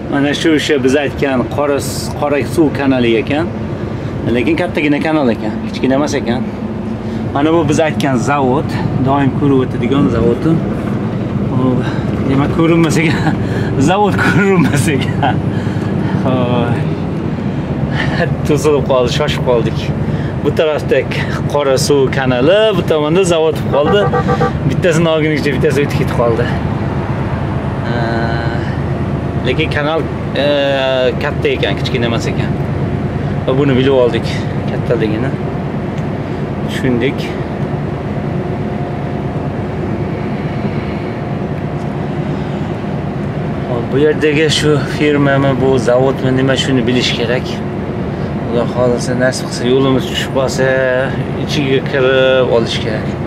Mana shu o'sha biz aytgan qora suv kanali ekan. Lekin kattagina kanal ekan, kichkina emas ekan. Mana bu biz aytgan zavod, doim ko'rib o'tadigan zavod. Demak ko'rinmas ekan. Zavod ko'rinmas ekan. To'silib qoldi, shoshib qoldik. Bu tarafda qora suv kanali, bu tomonda zavod qoldi. Bittasini olguncha bittasi o'tib ketib qoldi. Lekin kanal katta ekan, kichkina emas ekan. Va buni bilib oldik, kattaligini. Tushundik. Bu yerdagi shu firmami, bu zavodmi, nima shuni bilish kerak. Xudo xolasa nasib qilsa yo'limiz tushib qolsa, ichiga kirib olish kerak.